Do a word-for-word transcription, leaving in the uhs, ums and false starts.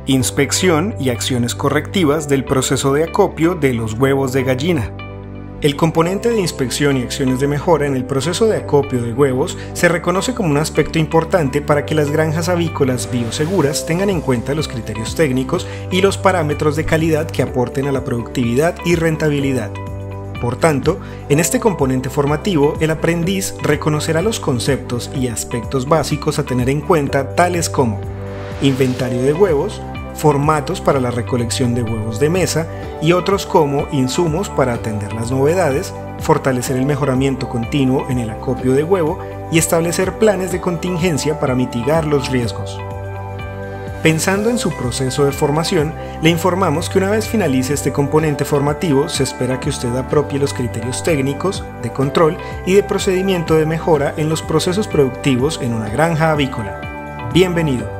Inspección y acciones correctivas del proceso de acopio de los huevos de gallina. El componente de inspección y acciones de mejora en el proceso de acopio de huevos se reconoce como un aspecto importante para que las granjas avícolas bioseguras tengan en cuenta los criterios técnicos y los parámetros de calidad que aporten a la productividad y rentabilidad. Por tanto, en este componente formativo, el aprendiz reconocerá los conceptos y aspectos básicos a tener en cuenta, tales como inventario de huevos, formatos para la recolección de huevos de mesa y otros como insumos para atender las novedades, fortalecer el mejoramiento continuo en el acopio de huevo y establecer planes de contingencia para mitigar los riesgos. Pensando en su proceso de formación, le informamos que una vez finalice este componente formativo, se espera que usted apropie los criterios técnicos, de control y de procedimiento de mejora en los procesos productivos en una granja avícola. Bienvenido.